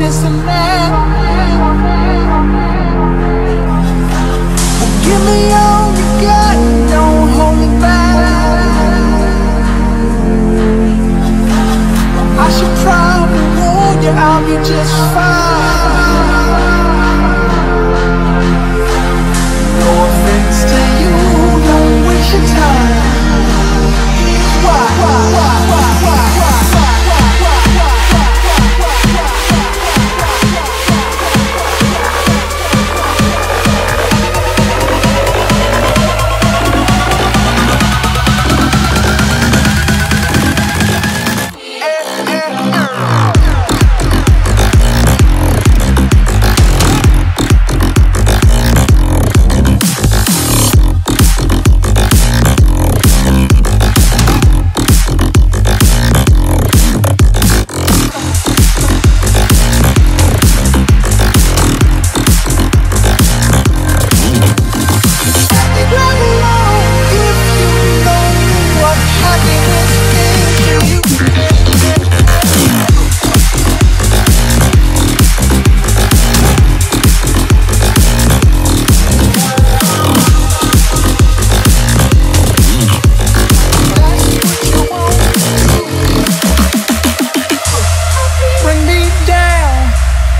this and that. Well, give me all you got, don't hold me back. I should probably warn you, I'll be just fine. No offense to you, don't waste your time.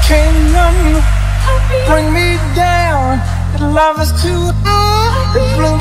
Bring me down, love is too high.